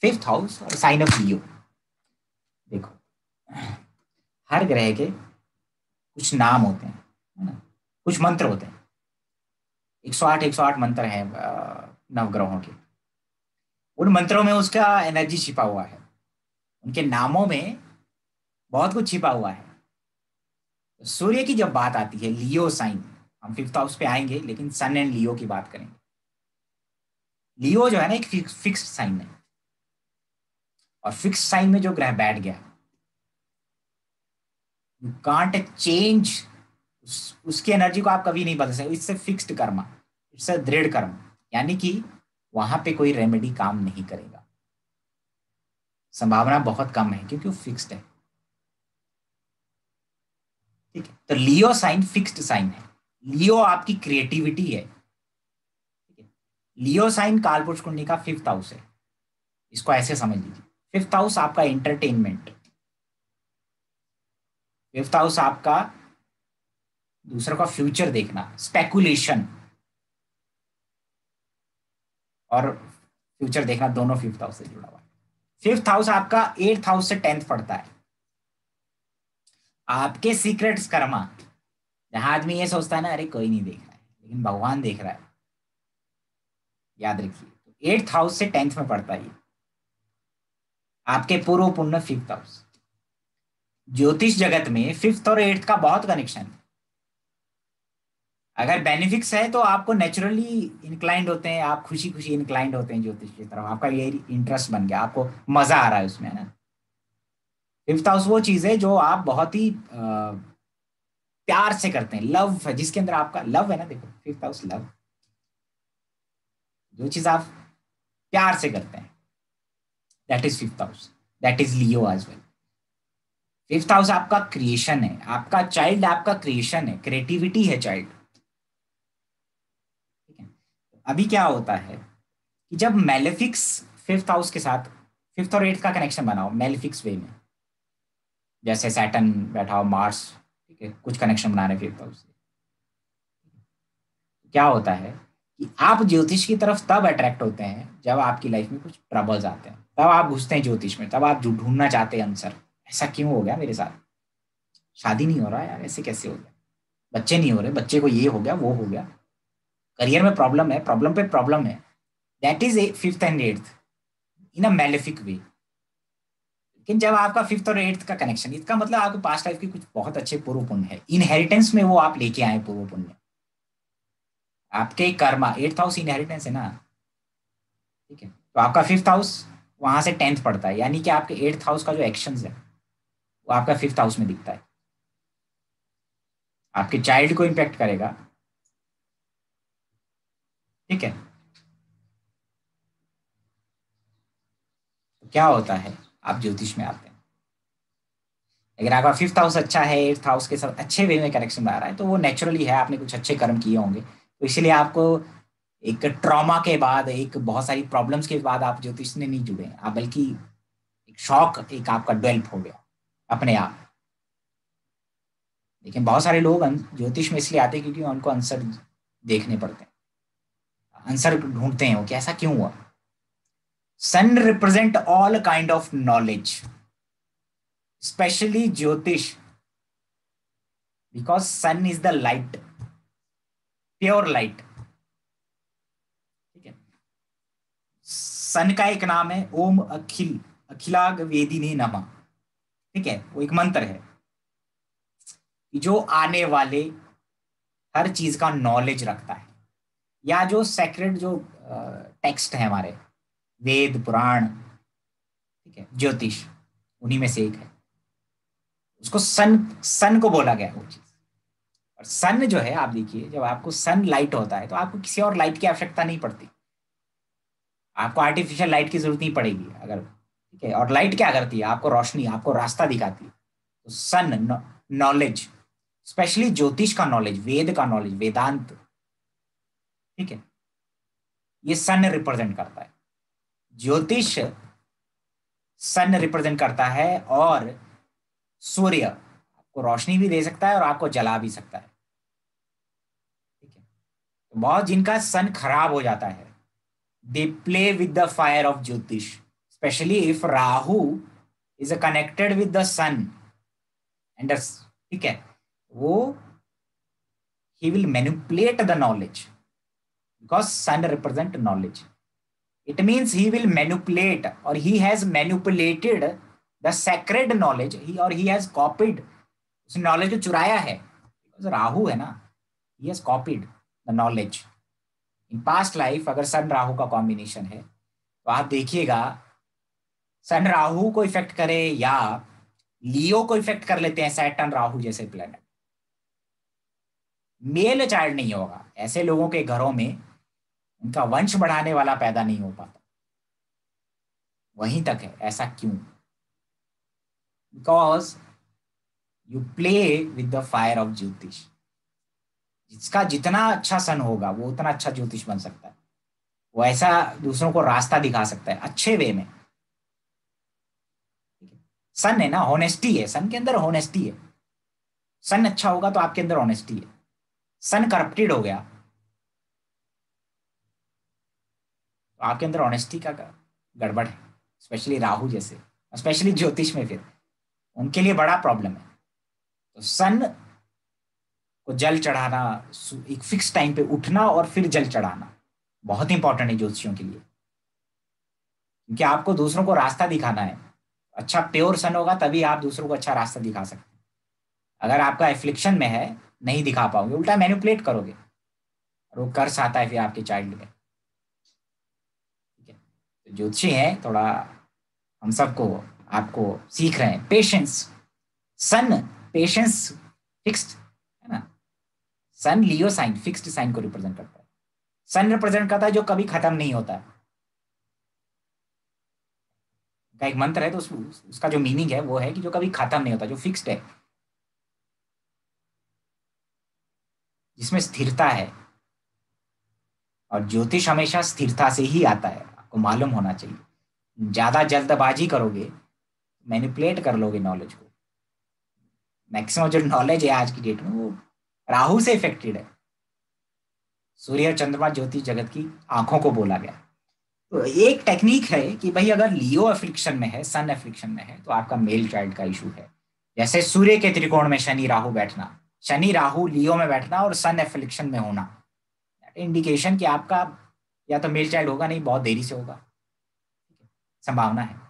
5th house और sign of लियो। देखो, हर ग्रह के कुछ नाम होते हैं, है ना, कुछ मंत्र होते हैं। 108 मंत्र हैं नवग्रहों के। उन मंत्रों में उसका एनर्जी छिपा हुआ है, उनके नामों में बहुत कुछ छिपा हुआ है। तो सूर्य की जब बात आती है, लियो साइन, हम 5th हाउस पे आएंगे, लेकिन सन एंड लियो की बात करेंगे। लियो जो है ना, एक फिक्स्ड साइन है, और फिक्स्ड साइन में जो ग्रह बैठ गया, यू कांट चेंज उसकी एनर्जी को, आप कभी नहीं बदल सकते। इससे फिक्स्ड कर्मा, इट्स अ दृढ़ कर्म, यानी कि वहां पे कोई रेमेडी काम नहीं करेगा, संभावना बहुत कम है, क्योंकि वो फिक्स्ड है। ठीक है, तो लियो साइन फिक्स्ड साइन है। लियो आपकी क्रिएटिविटी है। ठीक है, लियो साइन कालपुरुष कुंडली का 5th हाउस है, इसको ऐसे समझ लीजिए। 5th हाउस आपका एंटरटेनमेंट, 5th हाउस आपका दूसरों का फ्यूचर देखना, स्पेकुलेशन और फ्यूचर देखना, दोनों 5th हाउस से जुड़ा हुआ है। 5th हाउस आपका 8th हाउस से 10th पड़ता है। आपके सीक्रेट्स कर्मा, जहां आदमी ये सोचता है ना, अरे कोई नहीं देख रहा है, लेकिन भगवान देख रहा है, याद रखिए। तो 8th हाउस से 10th में पड़ता है ये। आपके पूर्व पुण्य 5th हाउस। ज्योतिष जगत में 5th और 8th का बहुत कनेक्शन है। अगर बेनिफिक्स है तो आपको नेचुरली इंक्लाइंड होते हैं, आप खुशी खुशी इंक्लाइंड होते हैं ज्योतिष की तरफ, आपका ये इंटरेस्ट बन गया, आपको मजा आ रहा है उसमें, है ना। 5th हाउस वो चीज है जो आप बहुत ही प्यार से करते हैं, लव है, जिसके अंदर आपका लव है ना। देखो, 5th हाउस लव, जो चीज आप प्यार से करते हैं, that is 5th house, that is Leo as well. 5th house आपका क्रिएशन है, आपका चाइल्ड आपका क्रिएशन है, क्रिएटिविटी है चाइल्ड। ठीक है, अभी क्या होता है कि जब मेलेफिक्स 5th हाउस के साथ 5th और 8th का कनेक्शन बनाओ मेलेफिक्स वे में, जैसे सैटर्न बैठा हो, मार्स, ठीक है, कुछ कनेक्शन बना रहे 5th हाउस से, क्या होता है कि आप ज्योतिष की तरफ तब अट्रैक्ट होते हैं जब आपकी लाइफ में कुछ ट्रबल्स आते हैं, तब आप घुसते हैं ज्योतिष में, तब आप ढूंढना चाहते हैं आंसर। ऐसा क्यों हो गया मेरे साथ, शादी नहीं हो रहा यार, ऐसे कैसे हो गया, बच्चे नहीं हो रहे, बच्चे को ये हो गया वो हो गया, करियर में प्रॉब्लम है, प्रॉब्लम पे प्रॉब्लम है। That is 5th and 8th in a malefic way. लेकिन जब आपका 5th और 8th का कनेक्शन, इसका मतलब आपके पास्ट लाइफ के कुछ बहुत अच्छे पूर्व पुण्य है, इनहेरिटेंस में वो आप लेके आए पूर्व पुण्य, आपके कर्मा। 8th हाउस इनहेरिटेंस है ना। ठीक है, तो आपका 5th हाउस वहां से 10th पड़ता है, यानी कि आपके 8th हाउस का जो एक्शन है वो आपका 5th हाउस में दिखता है, आपके चाइल्ड को इम्पेक्ट करेगा। ठीक है, तो क्या होता है, आप ज्योतिष में आते हैं, अगर आपका 5th हाउस अच्छा है, 8th हाउस के साथ अच्छे वे में कनेक्शन आ रहा है, तो वो नेचुरली है, आपने कुछ अच्छे कर्म किए होंगे, तो इसलिए आपको एक ट्रॉमा के बाद, एक बहुत सारी प्रॉब्लम्स के बाद आप ज्योतिष ने नहीं जुड़े, आप बल्कि एक शौक एक आपका डेवलप हो गया अपने आप। लेकिन बहुत सारे लोग ज्योतिष में इसलिए आते हैं क्योंकि उनको आंसर देखने पड़ते हैं, आंसर ढूंढते हैं वो कि ऐसा क्यों हुआ। Sun represent all kind of knowledge, specially jyotish, because sun is the light, pure light. ठीक है, सन का एक नाम है ओम अखिल, अखिलाग वेदिनी नमः। ठीक है, वो एक मंत्र है कि जो आने वाले हर चीज का नॉलेज रखता है, या जो सेक्रेड जो टेक्स्ट है हमारे वेद पुराण, ठीक है, ज्योतिष, उन्हीं में से एक है, उसको सन, सन को बोला गया है वो चीज। और सन जो है, आप देखिए, जब आपको सन लाइट होता है तो आपको किसी और लाइट की आवश्यकता नहीं पड़ती, आपको आर्टिफिशियल लाइट की जरूरत नहीं पड़ेगी अगर। ठीक है, और लाइट क्या करती है, आपको रोशनी, आपको रास्ता दिखाती है। तो सन नॉलेज, स्पेशली ज्योतिष का नॉलेज, वेद का नॉलेज, वेदांत। ठीक है, ये सन रिप्रेजेंट करता है, ज्योतिष सन रिप्रेजेंट करता है, और सूर्य आपको रोशनी भी दे सकता है और आपको जला भी सकता है। ठीक है, तो बहुत जिनका सन खराब हो जाता है, they play with the fire of jyotish, specially if Rahu is connected with the sun and, ठीक है, वो he will manipulate the knowledge because sun represent knowledge. It means he will manipulate or he has manipulated the sacred knowledge, he or he has copied, उस knowledge को चुराया है because Rahu है ना, he has copied the knowledge in past life. अगर सन राहु का combination है तो आप देखिएगा सन राहु को इफेक्ट करे या लियो को इफेक्ट कर लेते हैं सैटर्न राहु जैसे प्लेनेट, मेल चाइल्ड नहीं होगा। ऐसे लोगों के घरों में उनका वंश बढ़ाने वाला पैदा नहीं हो पाता, वहीं तक है। ऐसा क्यों? Because you play with the fire of jyotish. जिसका जितना अच्छा सन होगा वो उतना अच्छा ज्योतिष बन सकता है, वो ऐसा दूसरों को रास्ता दिखा सकता है अच्छे वे में। सन है ना, होनेस्टी है, सन के अंदर होनेस्टी है। सन अच्छा होगा तो आपके अंदर ऑनेस्टी है। सन करप्टेड हो गया तो आपके अंदर ऑनेस्टी का गड़बड़ है। स्पेशली राहु जैसे, स्पेशली ज्योतिष में फिर उनके लिए बड़ा प्रॉब्लम है। तो सन को जल चढ़ाना, एक फिक्स टाइम पे उठना और फिर जल चढ़ाना बहुत इंपॉर्टेंट है ज्योतिषियों के लिए, क्योंकि आपको दूसरों को रास्ता दिखाना है। अच्छा प्योर सन होगा तभी आप दूसरों को अच्छा रास्ता दिखा सकते हैं। अगर आपका एफ्लिक्शन में है नहीं दिखा पाओगे, उल्टा मैनिपुलेट करोगे और वो कर्स आता है फिर आपके चाइल्ड में। ठीक है, तो ज्योतिषी है थोड़ा हम सबको आपको सीख रहे हैं पेशेंस। सन पेशेंस फिक्स्ड है ना, sun Leo sign fixed sign को रिप्रेजेंट करता है। सन रिप्रेजेंट करता है जो कभी खत्म नहीं होता है। का एक मंत्र है तो उसका जो मीनिंग है वो है कि जो कभी खत्म नहीं होता, जो फिक्स्ड है, जिसमें स्थिरता है। और ज्योतिष हमेशा स्थिरता से ही आता है, आपको मालूम होना चाहिए। ज्यादा जल्दबाजी करोगे, मैनिपुलेट कर लोगे नॉलेज को। मैक्सिमम जो नॉलेज है आज की डेट में वो राहु से इफेक्टेड है। सूर्य और चंद्रमा ज्योतिष जगत की आंखों को बोला गया। तो एक टेक्निक है कि भाई अगर लियो एफ्लिक्शन में है, सन एफ्लिक्शन में है, तो आपका मेल चाइल्ड का इशू है। जैसे सूर्य के त्रिकोण में शनि राहु बैठना, शनि राहु लियो में बैठना और सन एफ्लिक्शन में होना, इंडिकेशन कि आपका या तो मेल चाइल्ड होगा, नहीं बहुत देरी से होगा, संभावना है।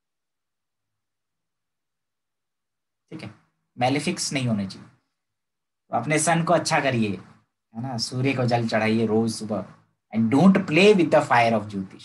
ठीक है, मेलेफिक्स नहीं होने चाहिए। तो अपने सन को अच्छा करिए, है ना, सूर्य को जल चढ़ाइए रोज सुबह, and don't play with the fire of jyotish.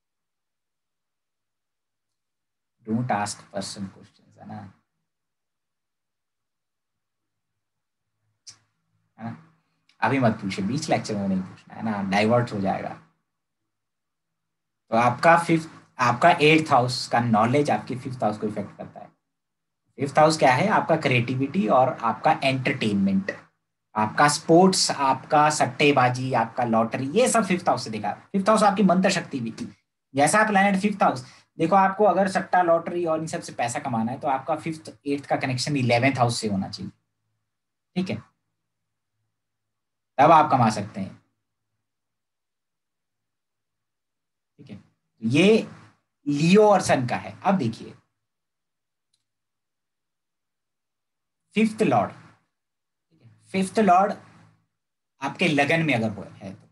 Don't ask person questions, है ना, है ना, अभी मत पूछिए, बीच लेक्चर में नहीं पूछना, है ना, डाइवर्ट हो जाएगा। तो आपका फिफ्थ, आपका एट्थ हाउस का नॉलेज आपके फिफ्थ हाउस को इफेक्ट करता है। फिफ्थ हाउस क्या है? आपका क्रिएटिविटी और आपका एंटरटेनमेंट, आपका स्पोर्ट्स, आपका सट्टेबाजी, आपका लॉटरी, ये सब फिफ्थ हाउस से देखा। फिफ्थ हाउस आपकी मंत्र शक्ति भी थी। जैसा प्लैनेट फिफ्थ हाउस, देखो आपको अगर सट्टा लॉटरी और इन सब से पैसा कमाना है तो आपका फिफ्थ एट्थ का कनेक्शन 11th हाउस से होना चाहिए। ठीक है, तब आप कमा सकते हैं। ठीक है, ये लियो और सन का है। अब देखिए फिफ्थ लॉर्ड, फिफ्थ लॉर्ड आपके लगन में अगर है तो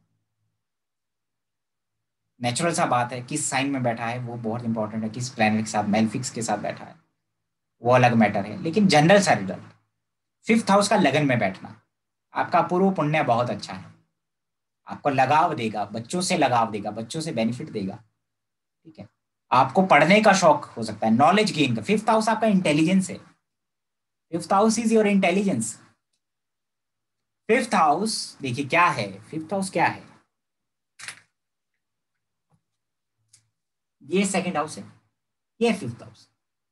नेचुरल सा बात है किस साइन में बैठा है वो बहुत इंपॉर्टेंट है, किस प्लैनेट के साथ, मेलफिक्स के साथ बैठा है वो अलग मैटर है, लेकिन जनरल सा रिजल्ट, फिफ्थ हाउस का लगन में बैठना आपका पूर्व पुण्य बहुत अच्छा है। आपको लगाव देगा, बच्चों से लगाव देगा, बच्चों से बेनिफिट देगा। ठीक है, आपको पढ़ने का शौक हो सकता है, नॉलेज गेन का। फिफ्थ हाउस आपका इंटेलिजेंस है, fifth house is your intelligence. Fifth house देखिए क्या है, फिफ्थ हाउस क्या है, ये सेकंड हाउस है, ये फिफ्थ हाउस।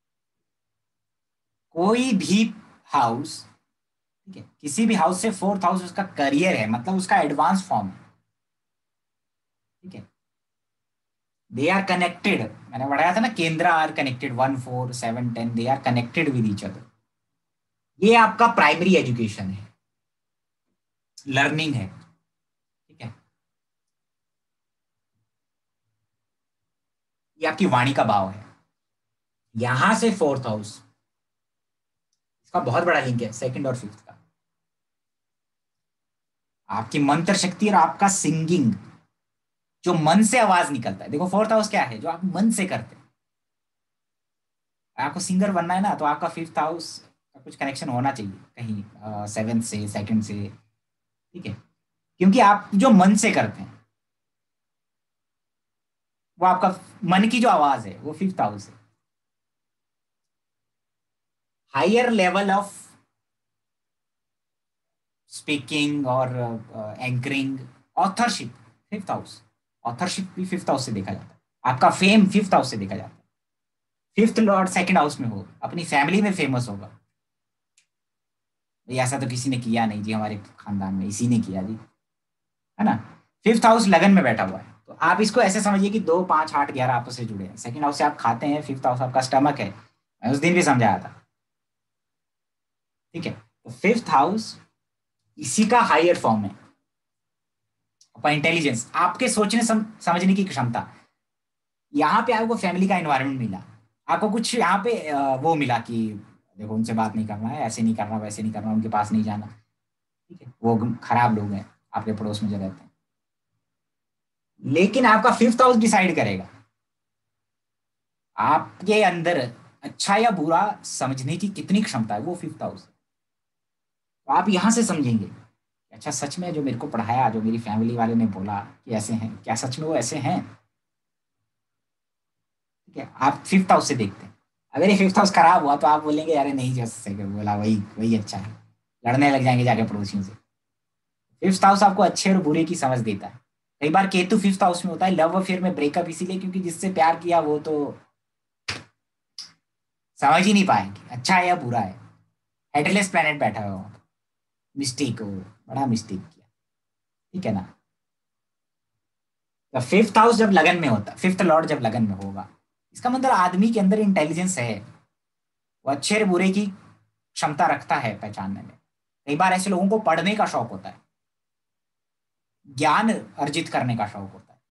कोई भी हाउस, ठीक है, किसी भी हाउस से फोर्थ हाउस उसका करियर है, मतलब उसका एडवांस फॉर्म है। ठीक है, दे आर कनेक्टेड, मैंने बताया था ना, केंद्र are connected, 1 4 7 10, they are connected with each other. ये आपका प्राइमरी एजुकेशन है, लर्निंग है। ठीक है, ये आपकी वाणी का भाव है। यहां से फोर्थ हाउस, इसका बहुत बड़ा लिंक है सेकंड और फिफ्थ का। आपकी मंत्र शक्ति और आपका सिंगिंग, जो मन से आवाज निकलता है। देखो फोर्थ हाउस क्या है, जो आप मन से करते हैं। आपको सिंगर बनना है ना, तो आपका फिफ्थ हाउस का कुछ कनेक्शन होना चाहिए कहीं सेवेंथ से, सेकंड से। ठीक है, क्योंकि आप जो मन से करते हैं, वो आपका मन की जो आवाज है वो फिफ्थ हाउस है। हायर लेवल ऑफ स्पीकिंग और anchoring, authorship, fifth house. Authorship भी फिफ्थ हाउस से देखा जाता है। आपका फेम फिफ्थ हाउस से देखा जाता है। फिफ्थ लॉर्ड सेकंड हाउस में हो, अपनी फैमिली में फेमस होगा। भाई ऐसा तो किसी ने किया नहीं जी, हमारे खानदान में इसी ने किया जी, है ना। फिफ्थ हाउस लगन में बैठा हुआ है। तो आप इसको ऐसे समझिए कि 2, 5, 8, 11 आपस से जुड़े हैं। सेकंड हाउस से आप खाते हैं, फिफ्थ हाउस आपका स्टमक है। मैं उस दिन भी समझाया था। ठीक है, तो फिफ्थ हाउस इसी का हायर फॉर्म है। आपका इंटेलिजेंस, आपके सोचने समझने की क्षमता। यहाँ पे आपको फैमिली का एनवायरनमेंट मिला। आपको कुछ यहाँ पे वो मिला कि देखो उनसे बात नहीं करना है, ऐसे नहीं करना, वैसे नहीं करना, उनके पास नहीं जाना। ठीक है, वो खराब लोग हैं आपके पड़ोस में जो रहते हैं। लेकिन आपका फिफ्थ हाउस डिसाइड करेगा आपके अंदर अच्छा या बुरा समझने की कितनी क्षमता है, वो फिफ्थ हाउस है। तो आप यहां से समझेंगे कि अच्छा सच में जो मेरे को पढ़ाया, जो मेरी फैमिली वाले ने बोला कि ऐसे हैं, क्या सच में वो ऐसे हैं। ठीक है, आप फिफ्थ हाउस से देखते हैं। अगर ये फिफ्थ हाउस खराब हुआ तो आप बोलेंगे अरे नहीं, जैसे बोला वही वही अच्छा है, लड़ने लग जाएंगे जाके पड़ोसियों से। फिफ्थ हाउस आपको अच्छे और बुरे की समझ देता है। कई बार केतु फिफ्थ हाउस में होता है लव अफेयर में ब्रेकअप, इसीलिए क्योंकि जिससे प्यार किया वो तो समझ ही नहीं पाएंगे अच्छा है या बुरा है। हेडलेस प्लेनेट बैठा हुआ वहाँ पे, मिस्टेक हो, बड़ा मिस्टेक किया। ठीक है ना। तो फिफ्थ हाउस जब लगन में होता, फिफ्थ लॉर्ड जब लगन में होगा, इसका मतलब आदमी के अंदर इंटेलिजेंस है। वो अच्छे और बुरे की क्षमता रखता है पहचानने में। कई बार ऐसे लोगों को पढ़ने का शौक होता है, ज्ञान अर्जित करने का शौक होता है।